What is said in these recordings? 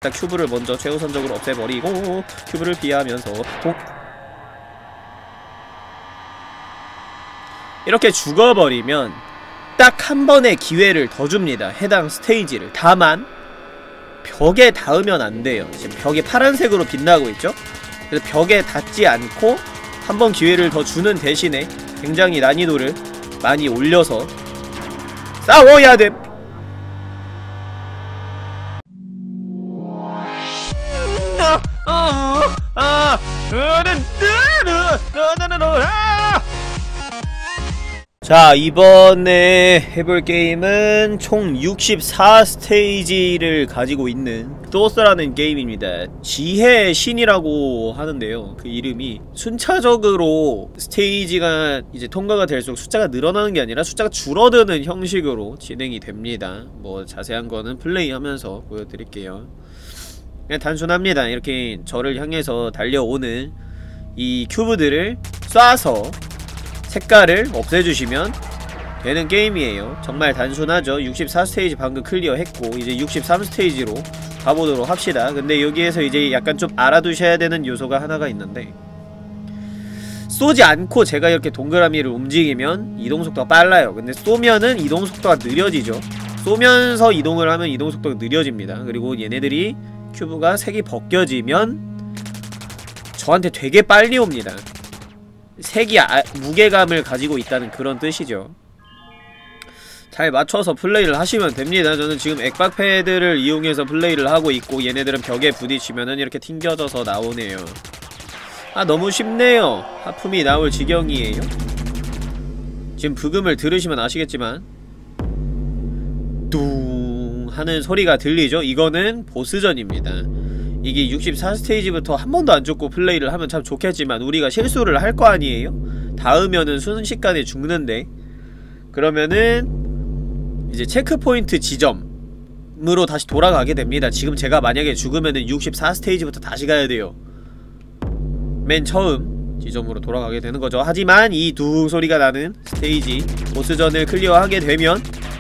일단 큐브를 먼저 최우선적으로 없애버리고 큐브를 피하면서 이렇게 죽어버리면 딱 한 번의 기회를 더 줍니다. 해당 스테이지를. 다만 벽에 닿으면 안 돼요. 지금 벽이 파란색으로 빛나고 있죠? 그래서 벽에 닿지 않고 한 번 기회를 더 주는 대신에 굉장히 난이도를 많이 올려서 싸워야 됨! 자, 이번에 해볼 게임은 총 64스테이지를 가지고 있는 소스라는 게임입니다. 지혜의 신이라고 하는데요. 그 이름이 순차적으로 스테이지가 이제 통과가 될수록 숫자가 늘어나는 게 아니라 숫자가 줄어드는 형식으로 진행이 됩니다. 뭐 자세한 거는 플레이하면서 보여드릴게요. 그냥 단순합니다. 이렇게 저를 향해서 달려오는 이 큐브들을 쏴서 색깔을 없애주시면 되는 게임이에요. 정말 단순하죠. 64스테이지 방금 클리어했고 이제 63스테이지로 가보도록 합시다. 근데 여기에서 이제 약간 좀 알아두셔야 되는 요소가 하나가 있는데, 쏘지 않고 제가 이렇게 동그라미를 움직이면 이동속도가 빨라요. 근데 쏘면은 이동속도가 느려지죠. 쏘면서 이동을 하면 이동속도가 느려집니다. 그리고 얘네들이 큐브가 색이 벗겨지면 저한테 되게 빨리 옵니다. 색이 무게감을 가지고 있다는 그런 뜻이죠. 잘 맞춰서 플레이를 하시면 됩니다. 저는 지금 액박 패드를 이용해서 플레이를 하고 있고 얘네들은 벽에 부딪히면은 이렇게 튕겨져서 나오네요. 아, 너무 쉽네요. 하품이 나올 지경이에요. 지금 브금을 들으시면 아시겠지만 뚱 하는 소리가 들리죠? 이거는 보스전입니다. 이게 64스테이지부터 한 번도 안 죽고 플레이를 하면 참 좋겠지만 우리가 실수를 할 거 아니에요? 닿으면은 순식간에 죽는데, 그러면은 이제 체크포인트 지점으로 다시 돌아가게 됩니다. 지금 제가 만약에 죽으면은 64스테이지부터 다시 가야 돼요. 맨 처음 지점으로 돌아가게 되는 거죠. 하지만 이 두 소리가 나는 스테이지 보스전을 클리어하게 되면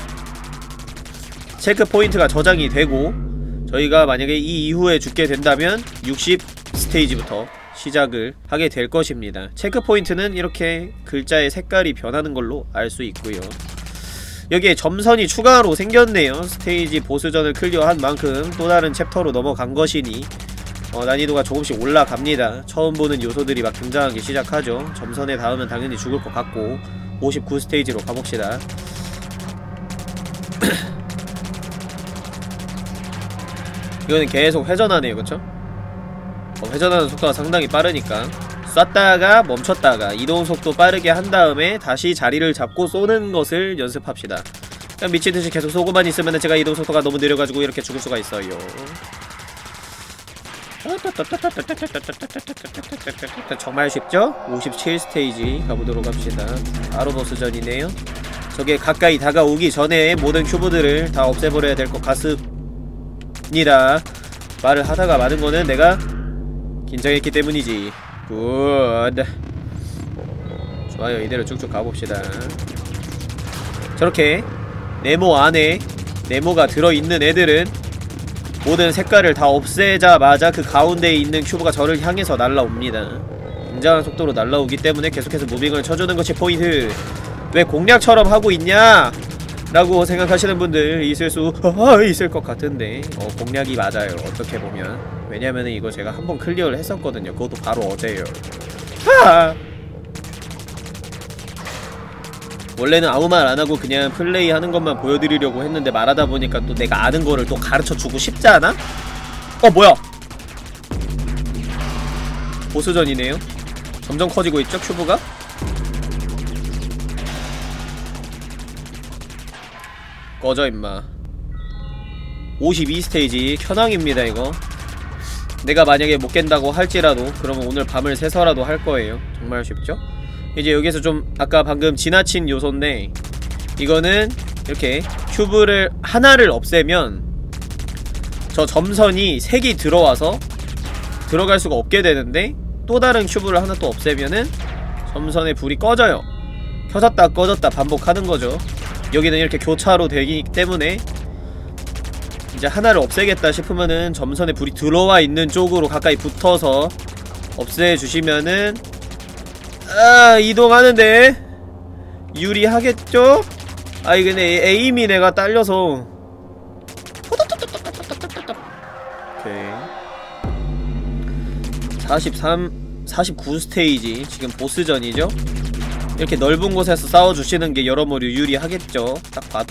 체크포인트가 저장이 되고, 저희가 만약에 이 이후에 죽게 된다면 60스테이지부터 시작을 하게 될 것입니다. 체크포인트는 이렇게 글자의 색깔이 변하는 걸로 알 수 있고요. 여기에 점선이 추가로 생겼네요. 스테이지 보스전을 클리어한 만큼 또 다른 챕터로 넘어간 것이니 난이도가 조금씩 올라갑니다. 처음 보는 요소들이 막 등장하기 시작하죠. 점선에 닿으면 당연히 죽을 것 같고 59스테이지로 가봅시다. 이거는 계속 회전하네요. 그쵸? 회전하는 속도가 상당히 빠르니까 쐈다가 멈췄다가 이동속도 빠르게 한 다음에 다시 자리를 잡고 쏘는 것을 연습합시다. 그냥 미친듯이 계속 쏘고만 있으면 제가 이동속도가 너무 느려가지고 이렇게 죽을 수가 있어요. 정말 쉽죠? 57스테이지 가보도록 합시다. 바로 보스전이네요. 저게 가까이 다가오기 전에 모든 큐브들을 다 없애버려야 될 것 같습니다. 말을 하다가 마는 거는 내가 긴장했기 때문이지. 굿. 좋아요. 이대로 쭉쭉 가봅시다. 저렇게 네모 안에 네모가 들어있는 애들은 모든 색깔을 다 없애자마자 그 가운데에 있는 큐브가 저를 향해서 날라옵니다. 굉장한 속도로 날라오기 때문에 계속해서 무빙을 쳐주는 것이 포인트. 왜 공략처럼 하고 있냐? 라고 생각하시는 분들 있을 것 같은데 공략이 맞아요. 어떻게 보면. 왜냐면은 이거 제가 한번 클리어를 했었거든요. 그것도 바로 어제예요. 원래는 아무 말 안하고 그냥 플레이하는 것만 보여드리려고 했는데 말하다 보니까 또 내가 아는 거를 또 가르쳐주고 싶지 않아? 뭐야! 보스전이네요. 점점 커지고 있죠, 큐브가? 꺼져 임마. 52스테이지 현황입니다. 이거 내가 만약에 못 깬다고 할지라도 그러면 오늘 밤을 새서라도 할 거예요. 정말 쉽죠? 이제 여기서 좀 아까 방금 지나친 요소인데, 이거는 이렇게 큐브를 하나를 없애면 저 점선이 색이 들어와서 들어갈 수가 없게 되는데, 또 다른 큐브를 하나 또 없애면은 점선의 불이 꺼져요. 켜졌다 꺼졌다 반복하는 거죠. 여기는 이렇게 교차로 되기 때문에 이제 하나를 없애겠다 싶으면은 점선에 불이 들어와 있는 쪽으로 가까이 붙어서 없애주시면은 이동하는데 유리하겠죠? 근데 에임이 내가 딸려서 오케이 49 스테이지 지금 보스전이죠? 이렇게 넓은 곳에서 싸워주시는게 여러모로 유리하겠죠? 딱 봐도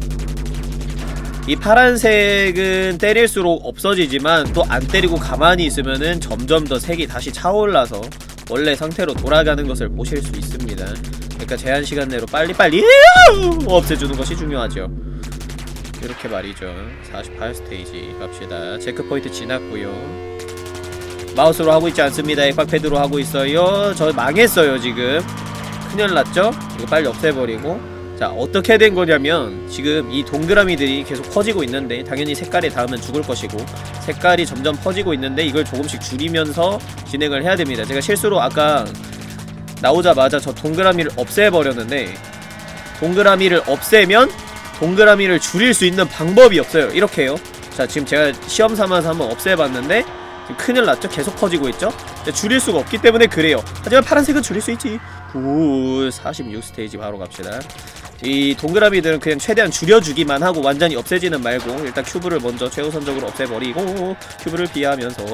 이 파란색은 때릴수록 없어지지만 또 안 때리고 가만히 있으면은 점점 더 색이 다시 차올라서 원래 상태로 돌아가는 것을 보실 수 있습니다. 그러니까 제한시간 내로 빨리빨리 없애주는 것이 중요하죠. 이렇게 말이죠. 48 스테이지 갑시다. 체크포인트 지났고요. 마우스로 하고 있지 않습니다. 액박패드로 하고 있어요. 저 망했어요 지금. 큰일났죠? 이거 빨리 없애버리고. 자, 어떻게 된 거냐면 지금 이 동그라미들이 계속 퍼지고 있는데 당연히 색깔에 닿으면 죽을 것이고 색깔이 점점 퍼지고 있는데 이걸 조금씩 줄이면서 진행을 해야 됩니다. 제가 실수로 아까 나오자마자 저 동그라미를 없애버렸는데 동그라미를 없애면 동그라미를 줄일 수 있는 방법이 없어요. 이렇게요. 자, 지금 제가 시험 삼아서 한번 없애봤는데 지금 큰일 났죠? 계속 퍼지고 있죠? 줄일 수가 없기 때문에 그래요. 하지만 파란색은 줄일 수 있지. 굿. 46 스테이지 바로 갑시다. 이 동그라미들은 그냥 최대한 줄여주기만 하고 완전히 없애지는 말고 일단 큐브를 먼저 최우선적으로 없애버리고 큐브를 피하면서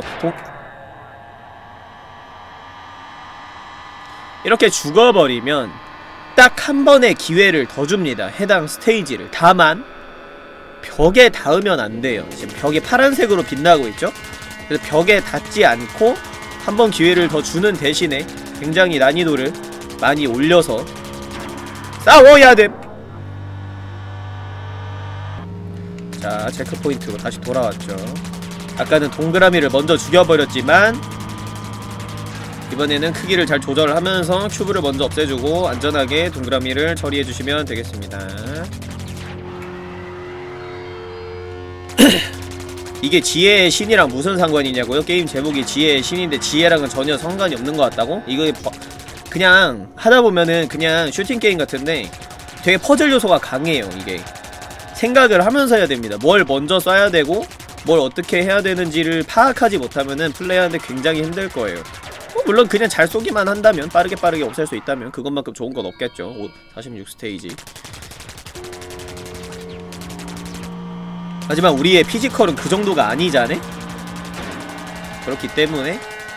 이렇게 죽어버리면 딱 한 번의 기회를 더 줍니다. 해당 스테이지를. 다만 벽에 닿으면 안 돼요. 지금 벽이 파란색으로 빛나고 있죠? 그래서 벽에 닿지 않고 한 번 기회를 더 주는 대신에 굉장히 난이도를 많이 올려서 싸워야 됨! 자, 체크포인트로 다시 돌아왔죠. 아까는 동그라미를 먼저 죽여버렸지만 이번에는 크기를 잘 조절을 하면서 큐브를 먼저 없애주고 안전하게 동그라미를 처리해주시면 되겠습니다. 이게 지혜의 신이랑 무슨 상관이냐고요? 게임 제목이 지혜의 신인데 지혜랑은 전혀 상관이 없는 것 같다고? 이거 그냥 하다보면은 그냥 슈팅게임 같은데 되게 퍼즐 요소가 강해요. 이게 생각을 하면서 해야 됩니다. 뭘 먼저 써야 되고 뭘 어떻게 해야 되는지를 파악하지 못하면은 플레이하는데 굉장히 힘들 거예요. 물론 그냥 잘 쏘기만 한다면 빠르게 없앨 수 있다면 그것만큼 좋은 건 없겠죠. 46 스테이지. 하지만 우리의 피지컬은 그 정도가 아니잖아? 그렇기 때문에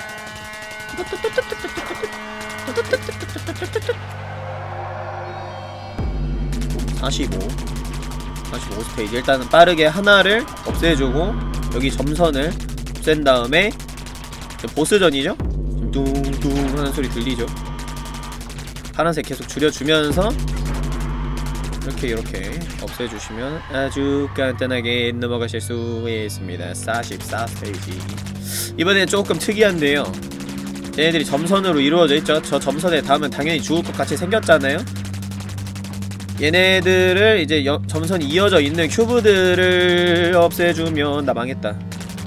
45 스테이지. 일단은 빠르게 하나를 없애주고 여기 점선을 없앤 다음에 보스전이죠? 지금 뚱뚱 하는 소리 들리죠? 파란색 계속 줄여주면서 이렇게 없애주시면 아주 간단하게 넘어가실 수 있습니다. 44 스테이지. 이번엔 조금 특이한데요. 얘네들이 점선으로 이루어져 있죠? 저 점선에 닿으면 당연히 죽을 것 같이 생겼잖아요? 얘네들을 이제 점선이 이어져 있는 큐브들을 없애주면 나 망했다.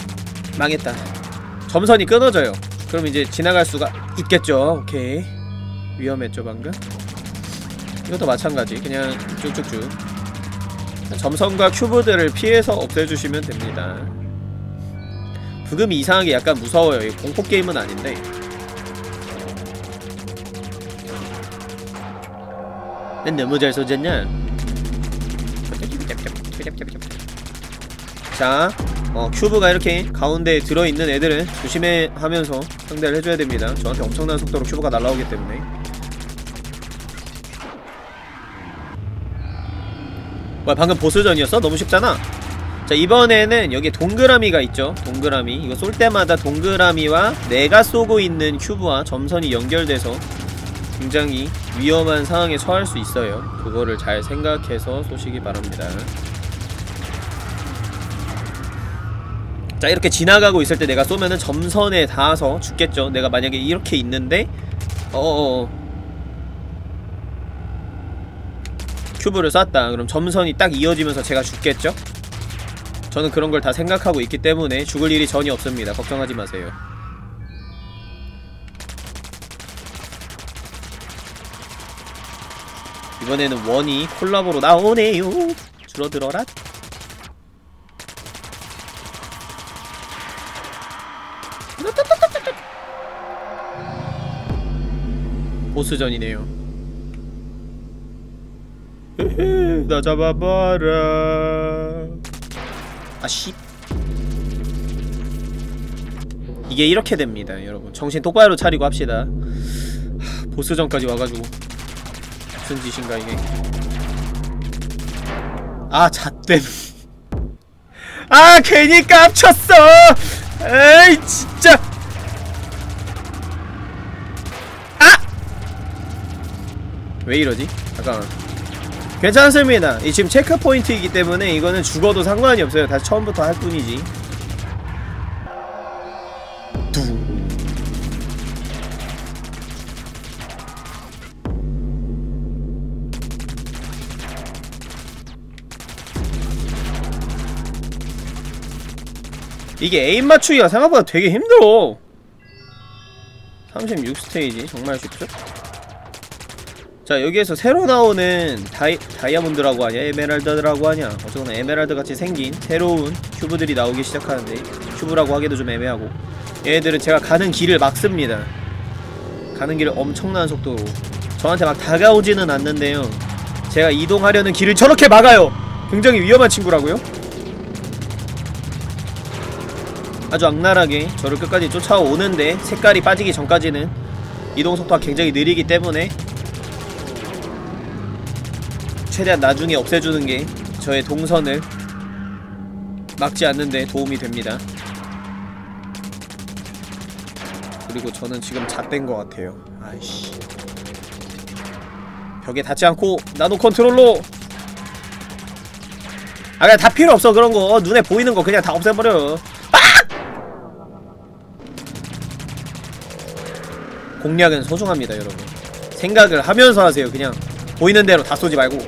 점선이 끊어져요. 그럼 이제 지나갈 수가 있겠죠? 오케이. 위험했죠 방금? 이것도 마찬가지. 그냥 쭉쭉쭉 점선과 큐브들을 피해서 없애주시면 됩니다. 부금이 이상하게 약간 무서워요. 이 공포게임은 아닌데 난 너무 잘 쏘졌냐? 자, 큐브가 이렇게 가운데에 들어있는 애들은 조심해 하면서 상대를 해줘야 됩니다. 저한테 엄청난 속도로 큐브가 날아오기 때문에. 뭐야, 방금 보스전이었어? 너무 쉽잖아? 자, 이번에는 여기 동그라미가 있죠? 동그라미. 이거 쏠 때마다 동그라미와 내가 쏘고 있는 큐브와 점선이 연결돼서 굉장히 위험한 상황에 처할 수 있어요. 그거를 잘 생각해서 쏘시기 바랍니다. 자, 이렇게 지나가고 있을 때 내가 쏘면은 점선에 닿아서 죽겠죠. 내가 만약에 이렇게 있는데 큐브를 쐈다. 그럼 점선이 딱 이어지면서 제가 죽겠죠? 저는 그런 걸 다 생각하고 있기 때문에 죽을 일이 전혀 없습니다. 걱정하지 마세요. 이번에는 원이 콜라보로 나오네요. 줄어들어라. 보스전이네요. 나 잡아봐라. 아씨. 이게 이렇게 됩니다, 여러분. 정신 똑바로 차리고 합시다. 보스전까지 와가지고 무슨 짓인가 이게. 아, 잣댐. 아, 괜히 깝쳤어. 에이, 진짜. 아! 왜 이러지? 잠깐만. 괜찮습니다. 이 지금 체크포인트이기 때문에 이거는 죽어도 상관이 없어요. 다시 처음부터 할 뿐이지. 이게 에임 맞추기가 생각보다 되게 힘들어. 36스테이지 정말 쉽죠? 자, 여기에서 새로 나오는 다이아몬드라고 하냐 에메랄드라고 하냐, 어쨌거나 에메랄드같이 생긴 새로운 큐브들이 나오기 시작하는데, 큐브라고 하기도 좀 애매하고, 얘네들은 제가 가는 길을 막습니다. 가는 길을 엄청난 속도로 저한테 막 다가오지는 않는데요, 제가 이동하려는 길을 저렇게 막아요. 굉장히 위험한 친구라고요? 아주 악랄하게 저를 끝까지 쫓아오는데, 색깔이 빠지기 전까지는 이동속도가 굉장히 느리기 때문에 최대한 나중에 없애주는게 저의 동선을 막지 않는데 도움이 됩니다. 그리고 저는 지금 잣된 것 같아요. 아이씨. 벽에 닿지 않고 나노 컨트롤로. 아, 그냥 다 필요 없어. 그런거 눈에 보이는 거 그냥 다 없애버려. 공략은 소중합니다, 여러분. 생각을 하면서 하세요. 그냥 보이는 대로 다 쏘지 말고.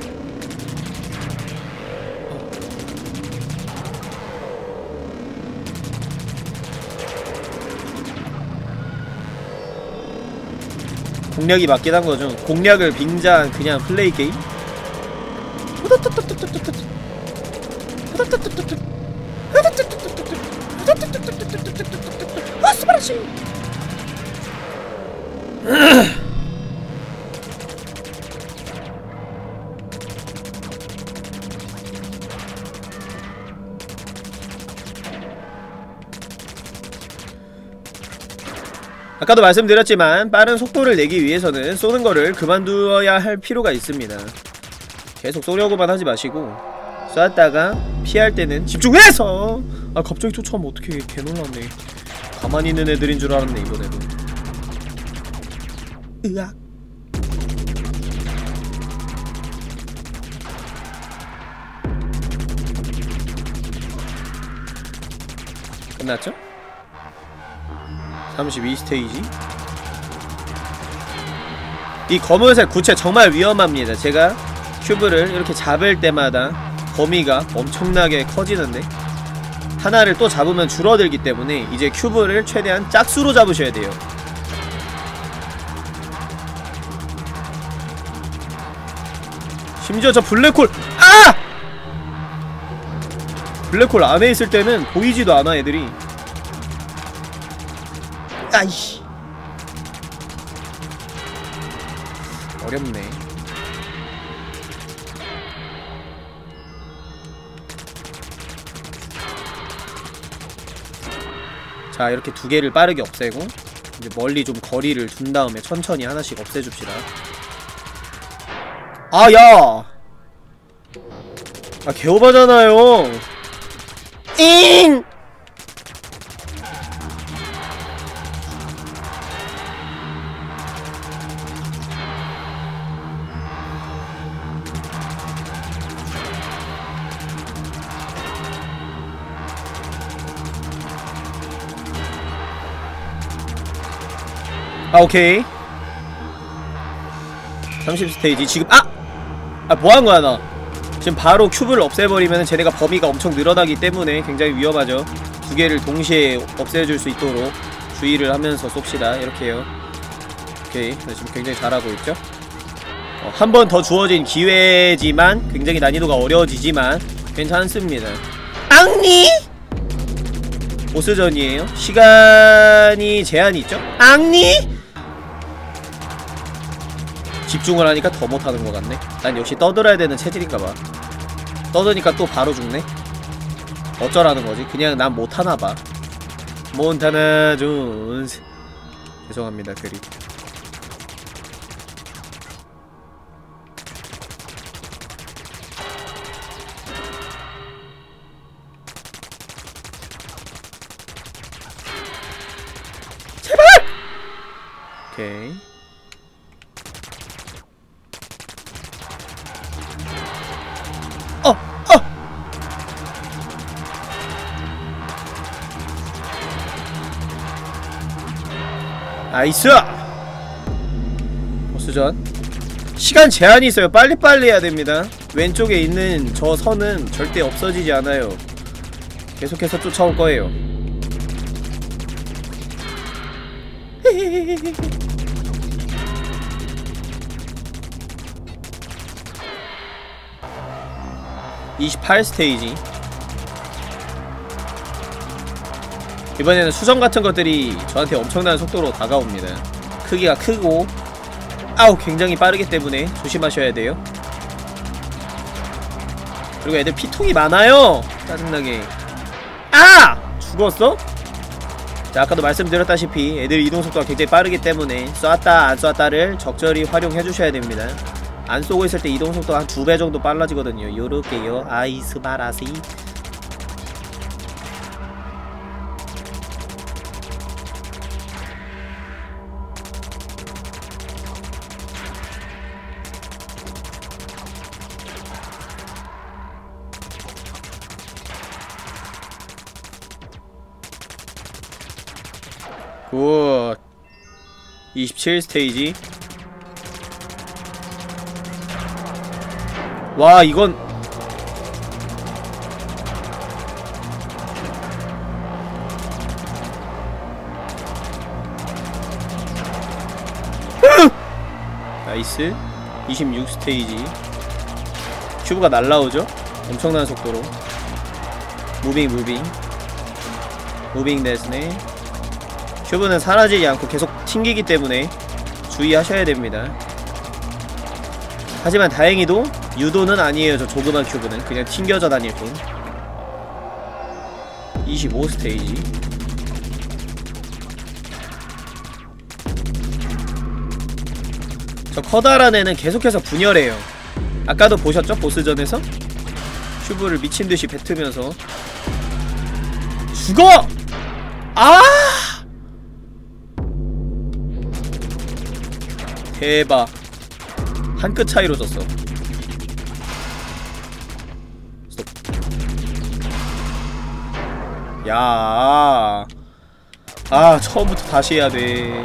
공략이 맞긴 한 거죠. 공략을 빙자한 그냥 플레이 게임? 아, 스바라시! 아까도 말씀드렸지만 빠른 속도를 내기 위해서는 쏘는 거를 그만두어야 할 필요가 있습니다. 계속 쏘려고만 하지 마시고 쐈다가 피할 때는 집중해서! 아, 갑자기 쫓아오면 어떡해. 개놀랐네. 가만히 있는 애들인 줄 알았네, 이번에도. 으악. 끝났죠? 32스테이지? 이 검은색 구체 정말 위험합니다. 제가 큐브를 이렇게 잡을 때마다 범위가 엄청나게 커지는데, 하나를 또 잡으면 줄어들기 때문에 이제 큐브를 최대한 짝수로 잡으셔야 돼요. 심지어 저 블랙홀! 아! 블랙홀 안에 있을 때는 보이지도 않아, 애들이. 아이씨. 어렵네. 자, 이렇게 두 개를 빠르게 없애고 이제 멀리 좀 거리를 둔 다음에 천천히 하나씩 없애줍시다. 아, 야! 아, 개오바잖아요. 잉! 아, 오케이. 30스테이지 지금 뭐한거야 나. 지금 바로 큐브를 없애버리면 쟤네가 범위가 엄청 늘어나기 때문에 굉장히 위험하죠. 두 개를 동시에 없애줄 수 있도록 주의를 하면서 쏩시다. 이렇게요. 오케이. 지금 굉장히 잘하고 있죠. 한 번 더 주어진 기회지만 굉장히 난이도가 어려워지지만 괜찮습니다. 앙니! 보스전이에요. 시간이 제한이 있죠? 앙니? 집중을 하니까 더 못하는 것 같네. 난 역시 떠들어야 되는 체질인가봐. 떠드니까 또 바로 죽네. 어쩌라는 거지? 그냥 난 못하나봐. 몬타나 존스. 죄송합니다, 그리. 제발! 오케이. 나이스! 보스전. 시간 제한이 있어요. 빨리빨리 해야 됩니다. 왼쪽에 있는 저 선은 절대 없어지지 않아요. 계속해서 쫓아올 거예요. (28 스테이지) 이번에는 수정 같은 것들이 저한테 엄청난 속도로 다가옵니다. 크기가 크고 아우 굉장히 빠르기 때문에 조심하셔야 돼요. 그리고 애들 피통이 많아요. 짜증나게. 아! 죽었어? 자, 아까도 말씀드렸다시피 애들 이동속도가 굉장히 빠르기 때문에 쐈다 안 쐈다를 적절히 활용해주셔야 됩니다. 안 쏘고 있을 때 이동속도가 한 2배 정도 빨라지거든요. 요렇게요. 아이스바라시. 굿. 27 스테이지. 와, 이건 나이스. 26 스테이지. 큐브가 날라오죠? 엄청난 속도로. 무빙 데스네. 큐브는 사라지지 않고 계속 튕기기 때문에 주의하셔야 됩니다. 하지만 다행히도 유도는 아니에요. 저 조그만 큐브는 그냥 튕겨져 다닐 뿐. 25 스테이지. 저 커다란 애는 계속해서 분열해요. 아까도 보셨죠? 보스전에서? 큐브를 미친듯이 뱉으면서 죽어! 아! 대박. 한 끗 차이로 졌어. 스톱. 야. 아, 처음부터 다시 해야 돼.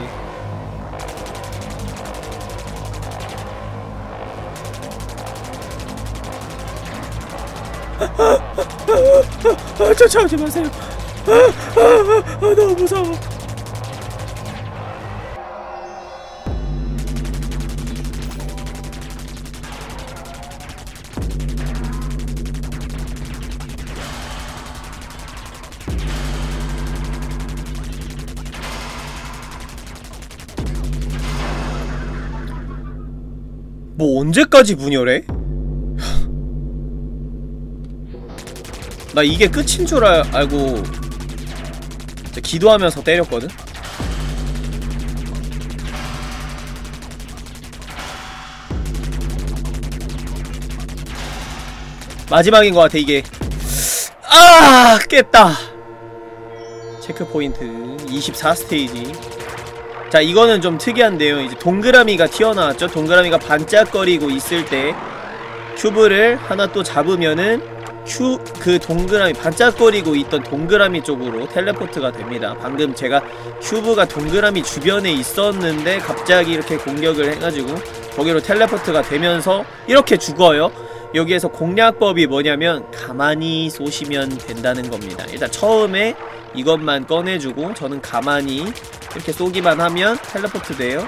쫓아오지 마세요. 너무 무서워. 뭐 언제까지 분열해? 나 이게 끝인 줄 알고 기도하면서 때렸거든? 마지막인 것 같아 이게. 아! 깼다! 체크포인트 24 스테이지. 자, 이거는 좀 특이한데요. 이제 동그라미가 튀어나왔죠? 동그라미가 반짝거리고 있을 때 큐브를 하나 또 잡으면은 그 동그라미, 반짝거리고 있던 동그라미 쪽으로 텔레포트가 됩니다. 방금 제가 큐브가 동그라미 주변에 있었는데 갑자기 이렇게 공격을 해가지고 거기로 텔레포트가 되면서 이렇게 죽어요. 여기에서 공략법이 뭐냐면 가만히 쏘시면 된다는 겁니다. 일단 처음에 이것만 꺼내주고 저는 가만히 이렇게 쏘기만 하면 텔레포트 돼요.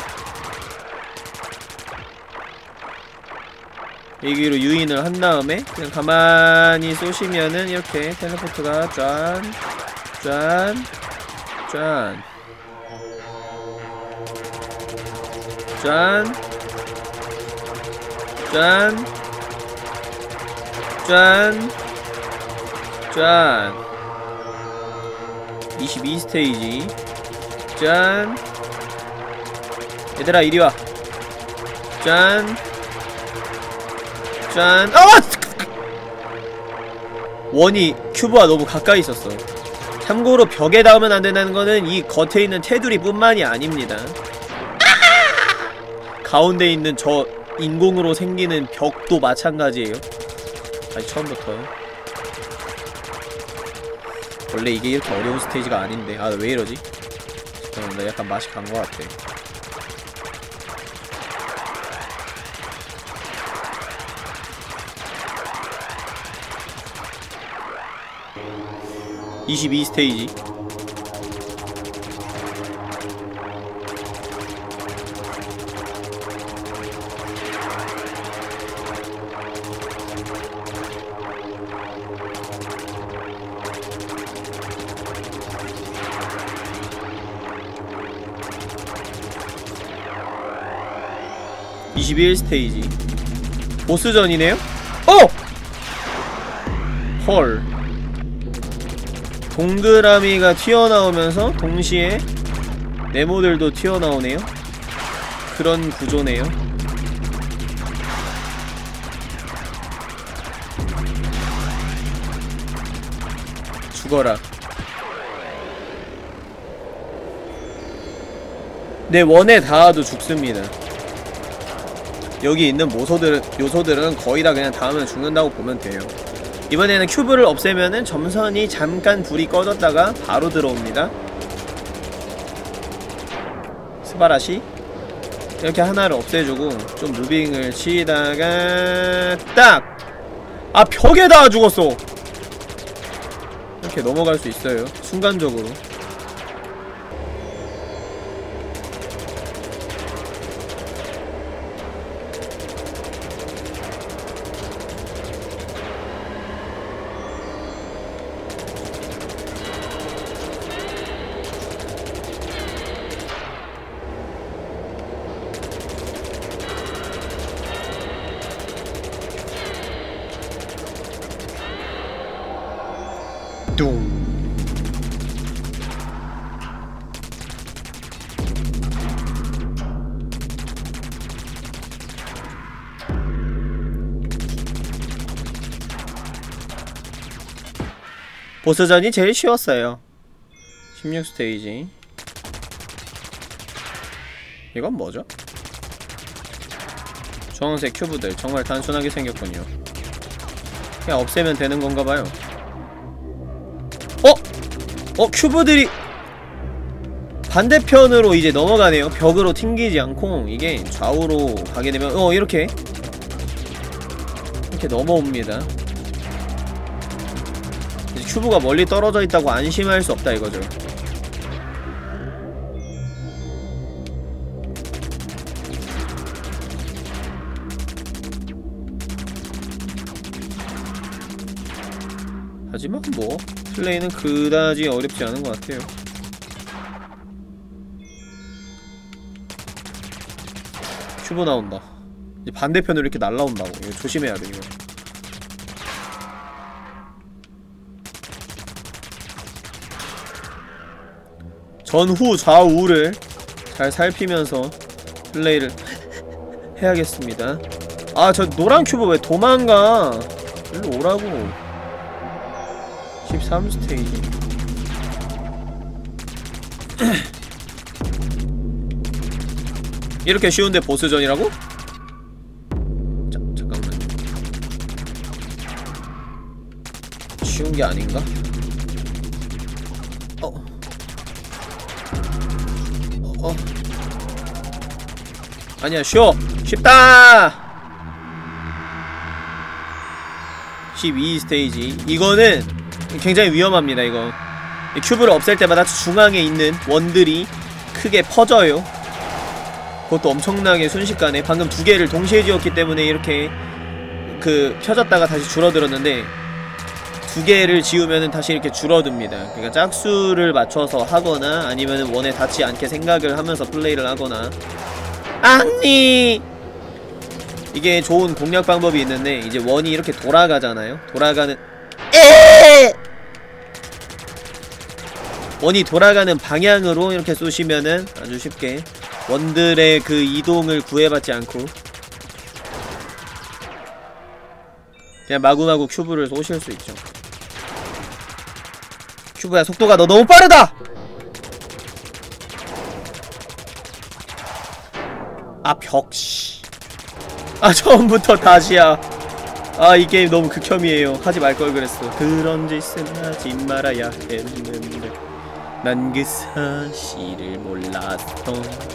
여기로 유인을 한 다음에 그냥 가만히 쏘시면은 이렇게 텔레포트가 짠 짠, 짠, 짠, 짠, 짠, 짠. 22스테이지. 짠. 얘들아 이리와. 짠. 짠. 원이 큐브와 너무 가까이 있었어. 참고로 벽에 닿으면 안된다는 거는 이 겉에 있는 테두리 뿐만이 아닙니다. 가운데 있는 저 인공으로 생기는 벽도 마찬가지예요. 다시 처음부터요. 원래 이게 이렇게 어려운 스테이지가 아닌데. 아, 왜 이러지? 잠깐만, 나 약간 맛이 간 것 같아. (22) 스테이지. (21) 스테이지. 보스전이네요? 어! 헐. 동그라미가 튀어나오면서 동시에 네모들도 튀어나오네요? 그런 구조네요. 죽어라. 내 원에 닿아도 죽습니다. 여기 있는 요소들은 거의 다 그냥 닿으면 죽는다고 보면 돼요. 이번에는 큐브를 없애면은 점선이 잠깐 불이 꺼졌다가 바로 들어옵니다. 스바라시. 이렇게 하나를 없애주고 좀 무빙을 치다가 딱! 아, 벽에 닿아 죽었어! 이렇게 넘어갈 수 있어요. 순간적으로. 뚱. 보스전이 제일 쉬웠어요. 16스테이지. 이건 뭐죠? 주황색 큐브들 정말 단순하게 생겼군요. 그냥 없애면 되는 건가봐요. 큐브들이 반대편으로 이제 넘어가네요. 벽으로 튕기지 않고 이게 좌우로 가게 되면 이렇게 넘어옵니다. 이제 큐브가 멀리 떨어져 있다고 안심할 수 없다 이거죠. 하지만 뭐 플레이는 그다지 어렵지 않은 것 같아요. 큐브 나온다. 이제 반대편으로 이렇게 날라온다고. 이거 조심해야 돼 이거. 전후 좌우를 잘 살피면서 플레이를 해야겠습니다. 아, 저 노란 큐브 왜 도망가? 일로 오라고. 13스테이지. 이렇게 쉬운데 보스전이라고? 잠깐만. 쉬운게 아닌가? 아니야, 쉬워! 쉽다! 12스테이지. 이거는 굉장히 위험합니다, 이거. 큐브를 없앨 때마다 중앙에 있는 원들이 크게 퍼져요. 그것도 엄청나게 순식간에. 방금 두 개를 동시에 지었기 때문에 이렇게 펴졌다가 다시 줄어들었는데 두 개를 지우면은 다시 이렇게 줄어듭니다. 그러니까 짝수를 맞춰서 하거나 아니면은 원에 닿지 않게 생각을 하면서 플레이를 하거나. 아니 이게 좋은 공략 방법이 있는데, 이제 원이 이렇게 돌아가잖아요. 원이 돌아가는 방향으로 이렇게 쏘시면은 아주 쉽게 원들의 그 이동을 구애받지 않고 그냥 마구마구 큐브를 쏘실 수 있죠. 큐브야, 속도가 너 너무 빠르다! 아, 벽, 씨. 아, 처음부터 다시야. 아, 이 게임 너무 극혐이에요. 하지 말걸 그랬어. 그런 짓은 하지 말아야 했는데 난 그 사실을 몰랐어.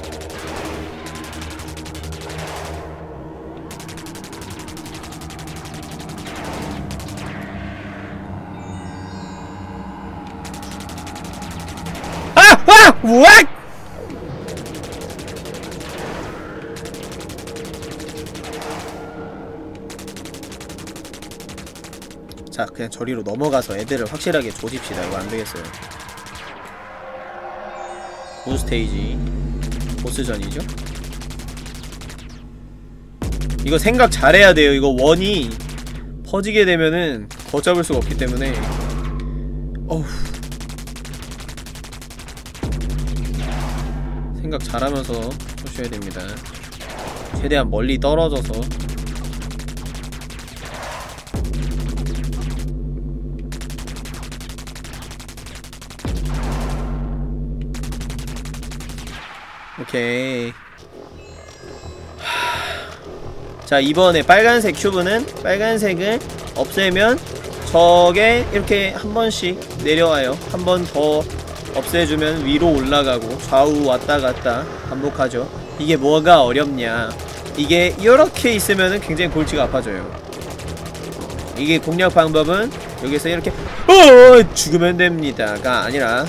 우악! 자, 그냥 저리로 넘어가서 애들을 확실하게 조집시다. 이거 안되겠어요. 보스스테이지 보스전이죠? 이거 생각 잘해야 돼요. 이거 원이 퍼지게 되면은 걷잡을 수가 없기 때문에. 어후, 생각 잘하면서 푸셔야 됩니다. 최대한 멀리 떨어져서. 오케이. 자, 이번에 빨간색 큐브는 빨간색을 없애면 저게 이렇게 한 번씩 내려와요. 한 번 더 없애주면 위로 올라가고 좌우 왔다 갔다 반복하죠. 이게 뭐가 어렵냐, 이게 이렇게 있으면은 굉장히 골치가 아파져요. 이게 공략 방법은 여기서 이렇게 죽으면 됩니다가 아니라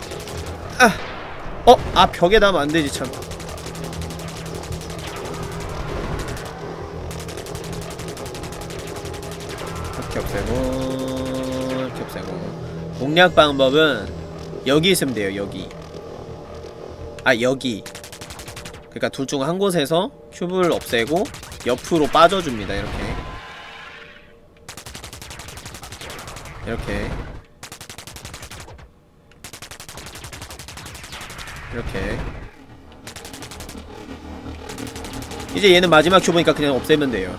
벽에 닿으면 안되지 참. 이렇게 없애고 이렇게 없애고. 공략 방법은 여기 있으면 돼요. 여기. 여기. 그러니까 둘 중 한 곳에서 큐브를 없애고 옆으로 빠져줍니다. 이렇게 이렇게 이렇게. 이제 얘는 마지막 큐브니까 그냥 없애면 돼요.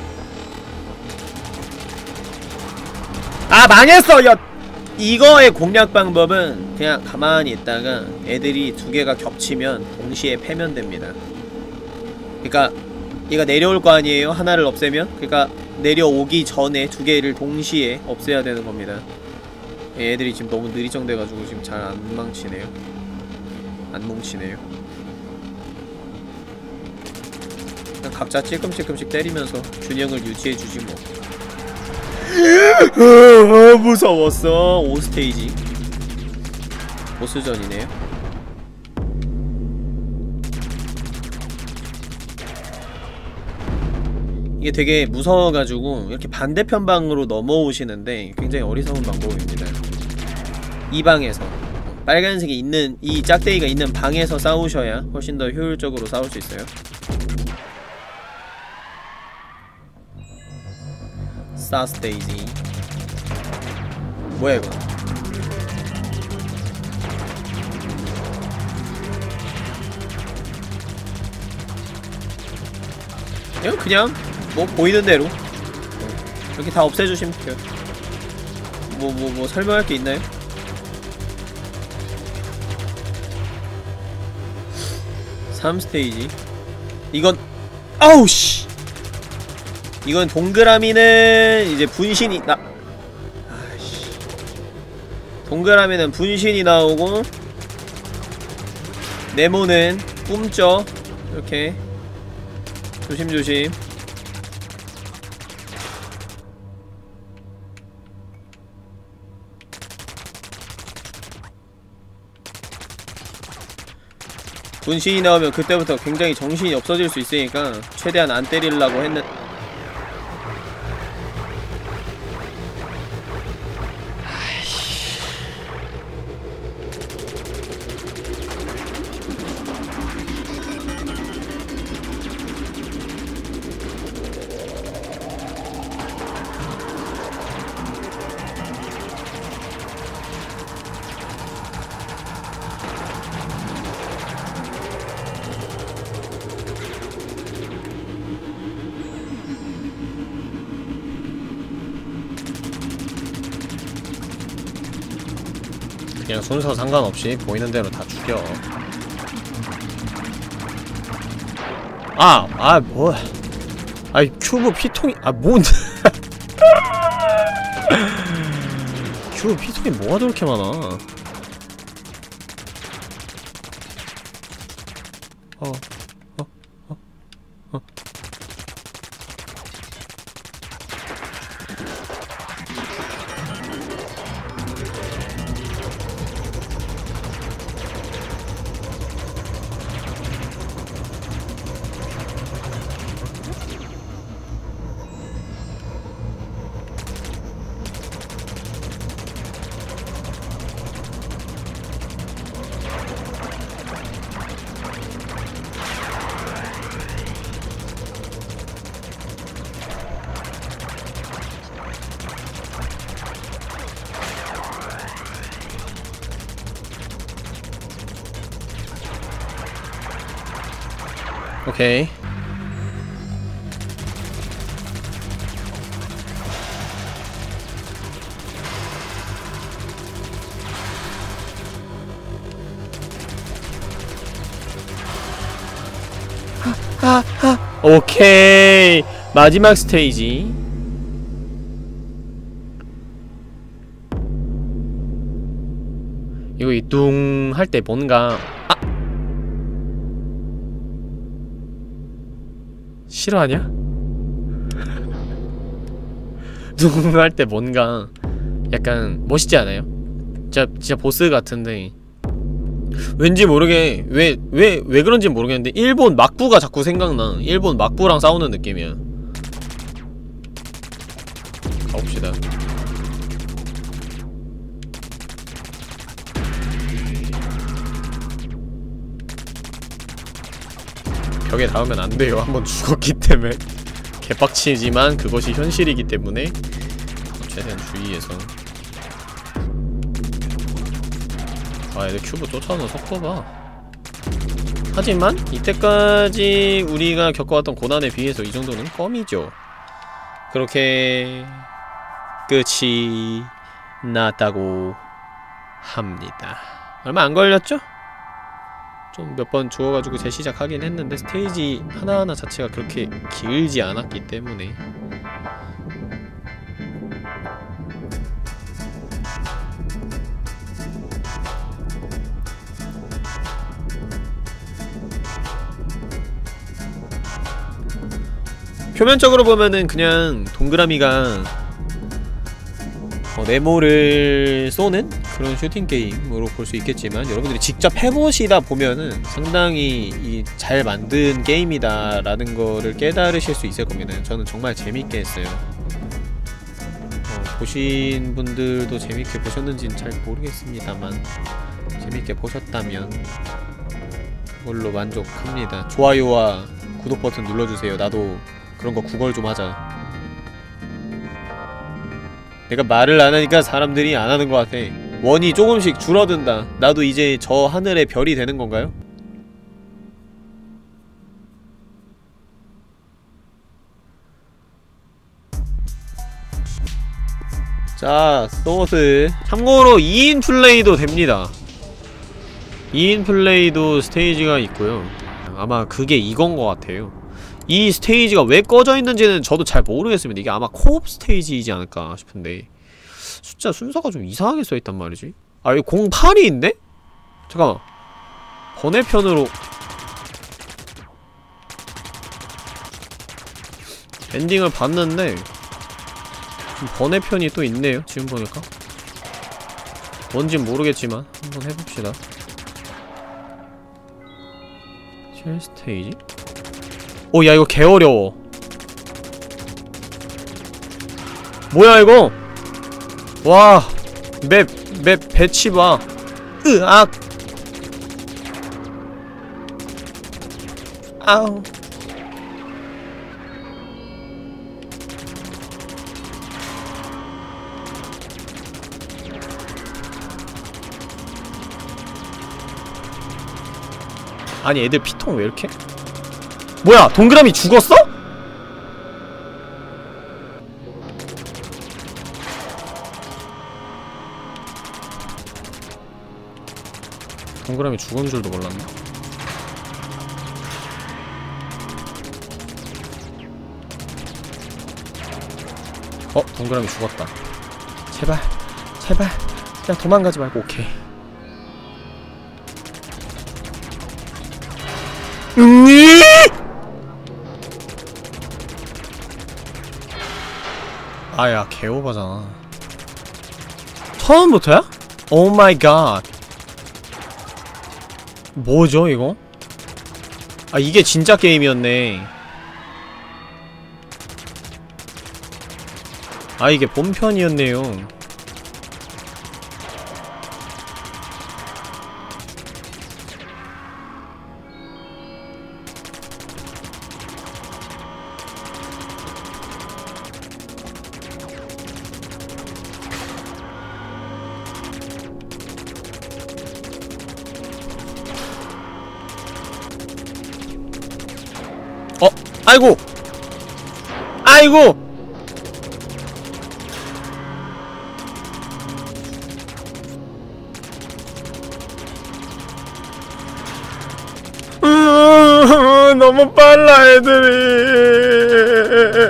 아, 망했어! 야! 이거의 공략 방법은 그냥 가만히 있다가 애들이 두 개가 겹치면 동시에 패면 됩니다. 그니까 얘가 내려올 거 아니에요? 하나를 없애면? 그니까 내려오기 전에 두 개를 동시에 없애야 되는 겁니다. 애들이 지금 너무 느리정돼가지고 지금 잘 안 망치네요. 안 뭉치네요. 그냥 각자 찔끔찔끔씩 때리면서 균형을 유지해주지 뭐. 무서웠어. 5스테이지 보스전이네요. 이게 되게 무서워가지고 이렇게 반대편 방으로 넘어오시는데 굉장히 어리석은 방법입니다. 이 방에서 빨간색이 있는, 이 짝대기가 있는 방에서 싸우셔야 훨씬 더 효율적으로 싸울 수 있어요. 사스테이지. 뭐야 이거? 이건 그냥 뭐 보이는 대로 이렇게 다 없애주시면 돼요. 뭐 설명할 게 있나요? 3스테이지. 이건 아우씨. 이건 동그라미는 이제 분신이 아이씨. 동그라미는 분신이 나오고 네모는 뿜죠. 이렇게 조심조심. 분신이 나오면 그때부터 굉장히 정신이 없어질 수 있으니까 최대한 안 때리려고 그냥 순서 상관없이 보이는 대로 다 죽여. 뭐. 아이, 큐브 피통이, 뭔. 큐브 피통이 뭐가 저렇게 많아. 오케이. 오케이. 마지막 스테이지. 이거 이뚱 할 때 뭔가 싫어하냐? 뚱 할 때 뭔가 약간 멋있지 않아요? 진짜 보스 같은데 왠지 모르게 왜 그런지 모르겠는데 일본 막부가 자꾸 생각나. 일본 막부랑 싸우는 느낌이야. 가봅시다. 벽에 닿으면 안 돼요. 한번 죽었기 때문에. 개빡치지만 그것이 현실이기 때문에 최대한 주의해서. 애들 큐브 쫓아오는 속도 봐. 하지만 이때까지 우리가 겪어왔던 고난에 비해서 이 정도는 껌이죠. 그렇게 끝이 났다고 합니다. 얼마 안 걸렸죠? 좀 몇 번 죽어가지고 재시작하긴 했는데 스테이지 하나하나 자체가 그렇게 길지 않았기 때문에. 표면적으로 보면은 그냥 동그라미가 네모를 쏘는 그런 슈팅 게임으로 볼 수 있겠지만 여러분들이 직접 해보시다 보면은 상당히 잘 만든 게임이다 라는 거를 깨달으실 수 있을 겁니다. 저는 정말 재밌게 했어요. 보신 분들도 재밌게 보셨는지는 잘 모르겠습니다만 재밌게 보셨다면 그걸로 만족합니다. 좋아요와 구독 버튼 눌러주세요. 나도 그런 거 구걸 좀 하자. 내가 말을 안 하니까 사람들이 안 하는 것 같아. 원이 조금씩 줄어든다. 나도 이제 저 하늘의 별이 되는 건가요? 자, 소스. 참고로 2인 플레이도 됩니다. 2인 플레이도 스테이지가 있고요. 아마 그게 이건 것 같아요. 이 스테이지가 왜 꺼져 있는지는 저도 잘 모르겠습니다. 이게 아마 코옵 스테이지이지 않을까 싶은데 숫자 순서가 좀 이상하게 써있단 말이지. 이거 08이 있네? 잠깐만. 번외편으로 엔딩을 봤는데 번외편이 또 있네요. 지금 보니까 뭔진 모르겠지만 한번 해봅시다. 쉘 스테이지? 야 이거 개어려워. 뭐야 이거? 와 맵 배치 봐. 으악. 아우. 아니 애들 피통 왜 이렇게? 뭐야 동그라미 죽었어? 동그라미 죽은 줄도 몰랐네. 동그라미 죽었다. 제발 제발 그냥 도망가지 말고. 오케이. 아야 개오바잖아. 처음부터야? 오 마이 갓. 뭐죠 이거? 아 이게 진짜 게임이었네. 아 이게 본편이었네요. 아이고! 아이고! 너무 빨라 애들이.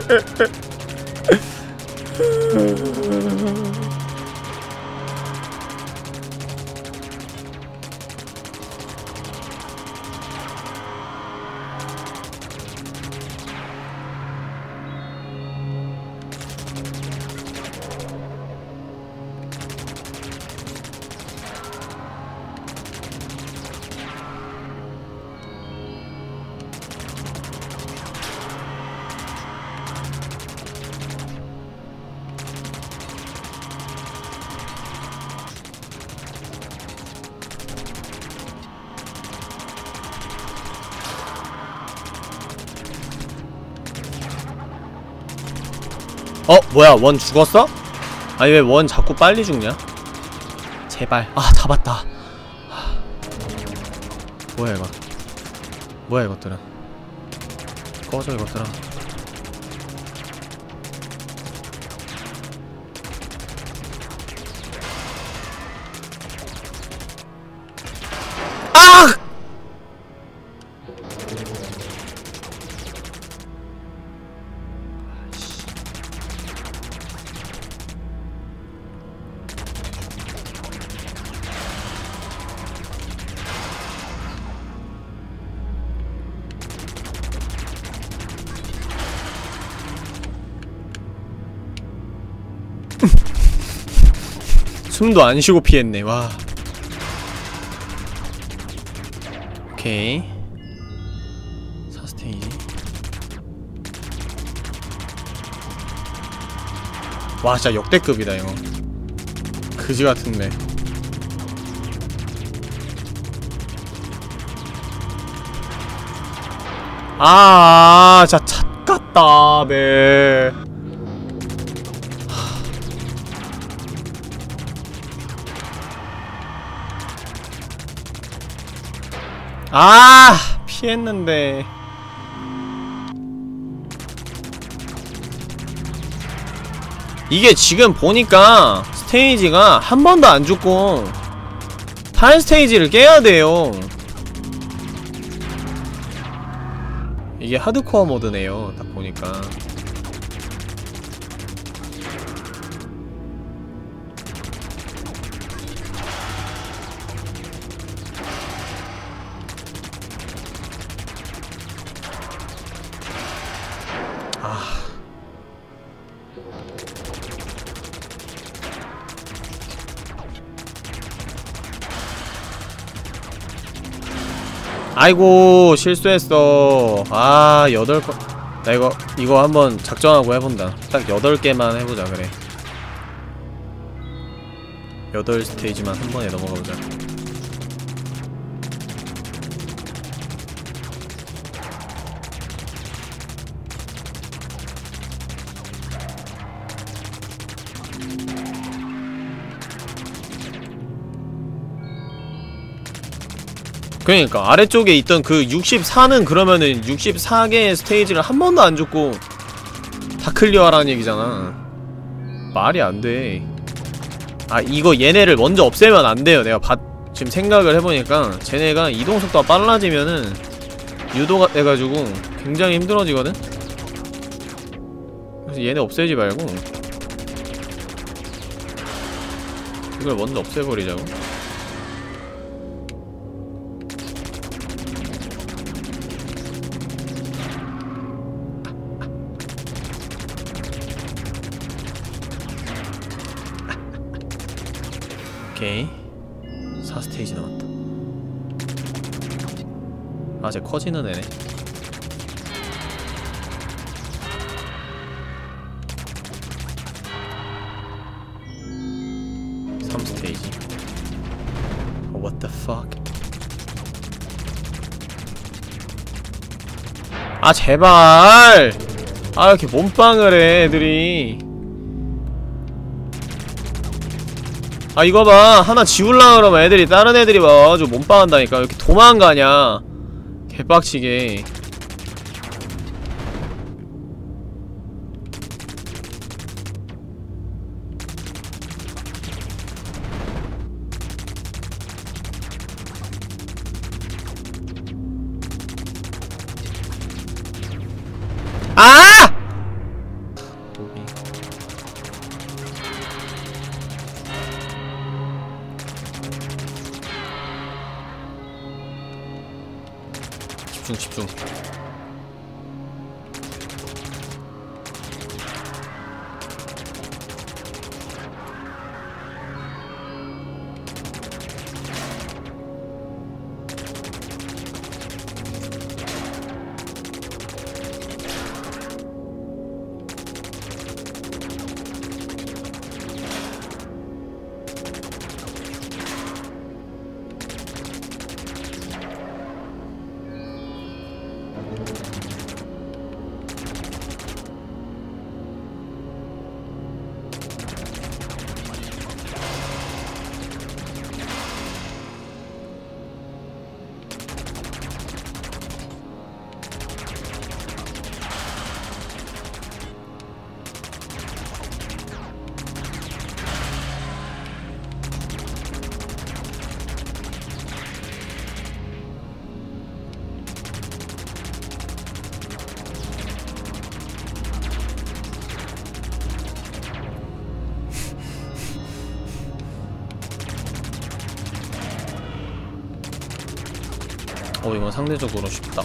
뭐야 원 죽었어? 아니 왜 원 자꾸 빨리 죽냐? 제발. 아 잡았다. 뭐야 이거. 뭐야 이것들은. 꺼져 이것들아. 아! 숨도 안 쉬고 피했네. 와. 오케이. 4스테이지. 와 진짜 역대급이다 이거. 그지같은데. 진짜 찻같다 매. 피했는데. 이게 지금 보니까 스테이지가 한 번도 안 죽고 다른 스테이지를 깨야 돼요. 이게 하드코어 모드네요 딱 보니까. 아이고 실수했어. 8건. 나 이거 한번 작정하고 해본다. 딱 8개만 해보자. 그래 8스테이지만 한 번에 넘어가보자. 그러니까 아래쪽에 있던 그 64는 그러면은 64개의 스테이지를 한 번도 안 죽고 다 클리어하라는 얘기잖아. 말이 안 돼. 이거 얘네를 먼저 없애면 안 돼요. 내가 지금 생각을 해보니까 쟤네가 이동속도가 빨라지면은 유도가 돼가지고 굉장히 힘들어지거든? 그래서 얘네 없애지 말고 이걸 먼저 없애버리자고. 오케이 4스테이지 남았다. 아, 쟤 커지는 애네. What the fuck? 아 제발! 아 이렇게 몸빵을 해 애들이. 아 이거 봐, 하나 지울라 그러면 애들이 다른 애들이 와가지고 몸빵한다니까. 이렇게 도망가냐 개빡치게. 아! 집중 집중. 이건 상대적으로 쉽다.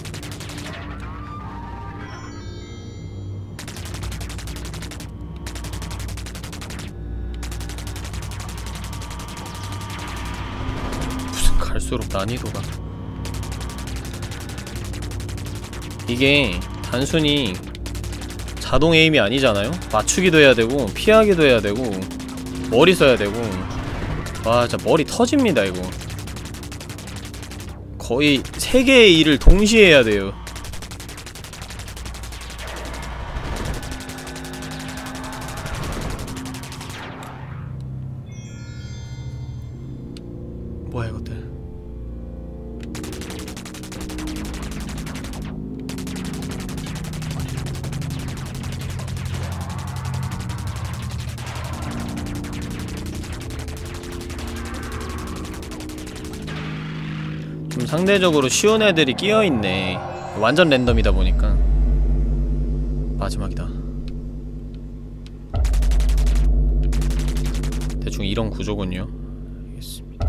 무슨 갈수록 난이도가. 이게 단순히 자동 에임이 아니잖아요? 맞추기도 해야 되고 피하기도 해야 되고 머리 써야 되고. 와 진짜 머리 터집니다 이거. 거의 3개의 일을 동시에 해야 돼요. 뭐야 이것들. 좀 상대적으로 쉬운 애들이 끼어있네. 완전 랜덤이다 보니까. 마지막이다. 대충 이런 구조군요. 알겠습니다.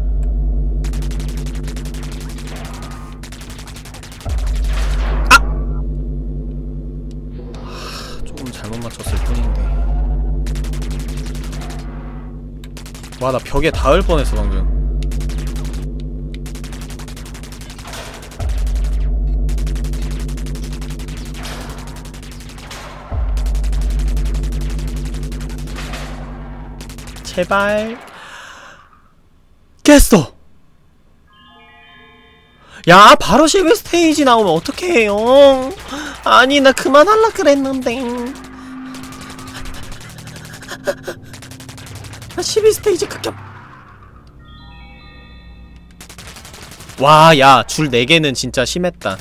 조금 잘못 맞췄을 뿐인데. 와, 나 벽에 닿을 뻔했어 방금. 제발 깼어! 야 바로 11스테이지 나오면 어떡해요. 아니 나 그만할라 그랬는데. 나 12스테이지 극혐. 와 야 줄 4개는 진짜 심했다.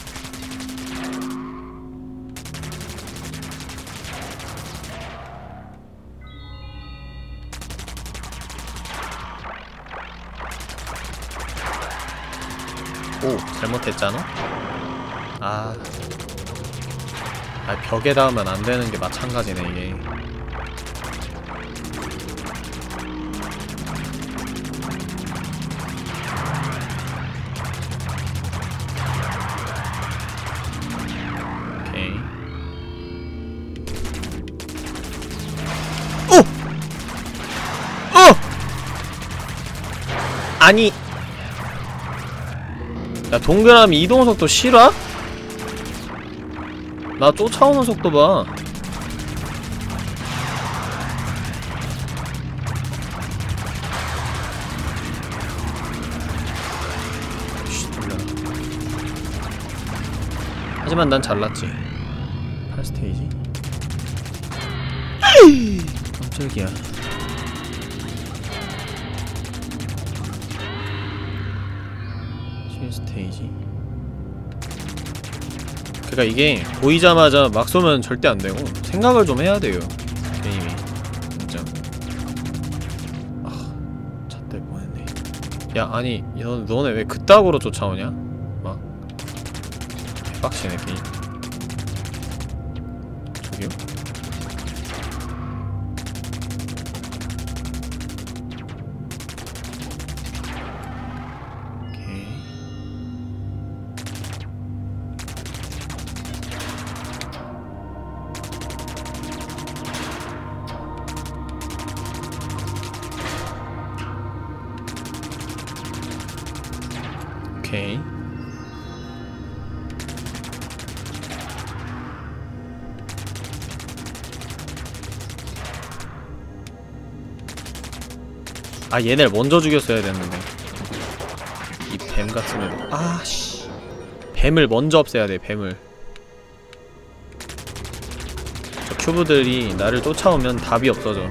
오, 잘못했잖아? 벽에 닿으면 안 되는 게 마찬가지네, 이게. 오케이. 아니! 야, 동그라미 이동속도 실화? 나 쫓아오는 속도 봐. 하지만 난 잘났지. 8스테이지. 깜짝이야. 스테이지. 그니까 이게 보이자마자 막 쏘면 절대 안되고 생각을 좀 해야 돼요, 게임이. 진짜. 잣될 뻔했네. 야, 아니 너네 왜 그따구로 쫓아오냐? 막 빡치네 게임. 저기요? 오케이. 얘네를 먼저 죽였어야 됐는데. 이 뱀 같은 애들. 씨. 뱀을 먼저 없애야 돼, 뱀을. 저 큐브들이 나를 쫓아오면 답이 없어져.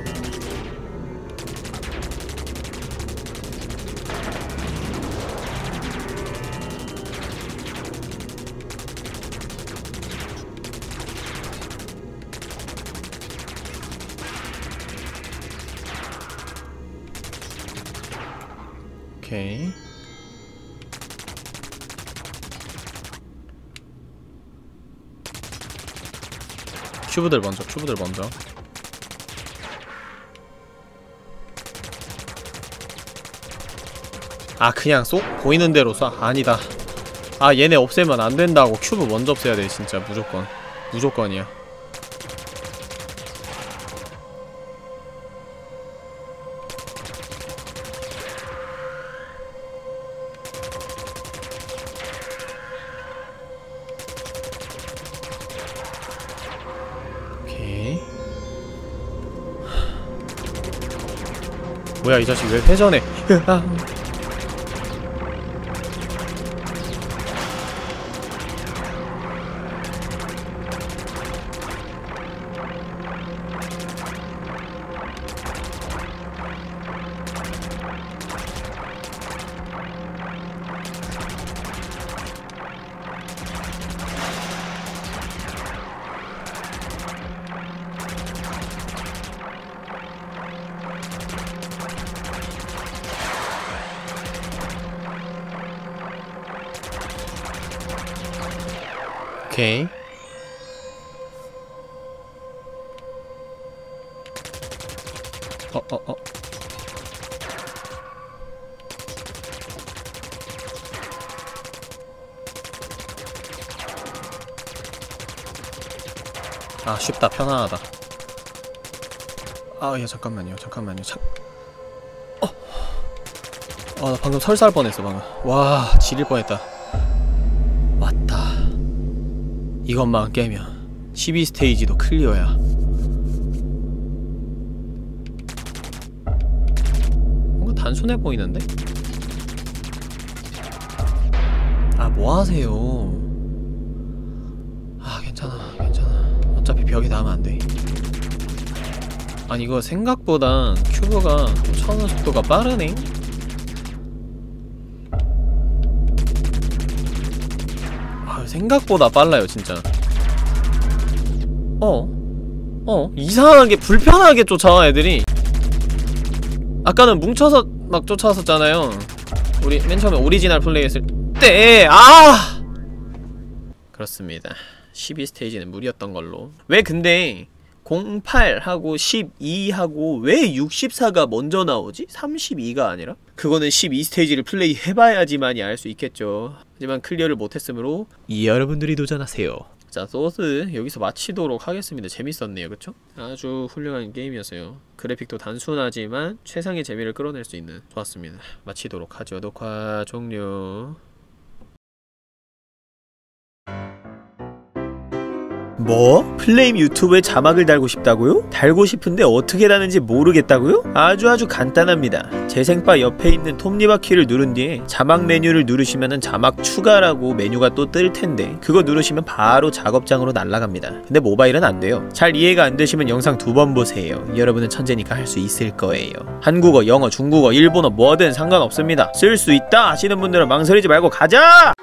오케이. 큐브들 먼저, 큐브들 먼저. 그냥 쏙? 보이는 대로 쏴? 아니다. 얘네 없애면 안 된다고. 큐브 먼저 없애야 돼, 진짜. 무조건. 무조건이야. 뭐야, 이 자식 왜 회전해? 오케이. 쉽다. 편안하다. 야, 잠깐만요. 나 방금 설사할 뻔했어, 방금. 와, 지릴 뻔했다. 왔다. 이것만 깨면 12스테이지도 클리어야. 뭔가 단순해 보이는데? 뭐하세요. 괜찮아. 어차피 벽에 닿으면 안돼. 이거 생각보다 큐브가 쫓아오는 속도가 빠르네? 생각보다 빨라요, 진짜. 이상하게 불편하게 쫓아와, 애들이. 아까는 뭉쳐서 막 쫓아왔었잖아요. 우리 맨 처음에 오리지널 플레이 했을 어때? 아! 그렇습니다. 12스테이지는 무리였던 걸로. 왜 근데 08하고 12하고 왜 64가 먼저 나오지? 32가 아니라? 그거는 12스테이지를 플레이 해봐야지만이 알 수 있겠죠. 하지만 클리어를 못했으므로 여러분들이 도전하세요. 자, 소스 여기서 마치도록 하겠습니다. 재밌었네요, 그쵸? 아주 훌륭한 게임이었어요. 그래픽도 단순하지만 최상의 재미를 끌어낼 수 있는. 좋았습니다. 마치도록 하죠. 녹화 종료. 뭐? 플레임 유튜브에 자막을 달고 싶다고요? 달고 싶은데 어떻게 다는지 모르겠다고요? 아주 간단합니다. 재생바 옆에 있는 톱니바퀴를 누른 뒤에 자막 메뉴를 누르시면은 자막 추가라고 메뉴가 또 뜰 텐데 그거 누르시면 바로 작업장으로 날아갑니다. 근데 모바일은 안 돼요. 잘 이해가 안 되시면 영상 2번 보세요. 여러분은 천재니까 할 수 있을 거예요. 한국어, 영어, 중국어, 일본어 뭐든 상관없습니다. 쓸 수 있다 하시는 분들은 망설이지 말고 가자!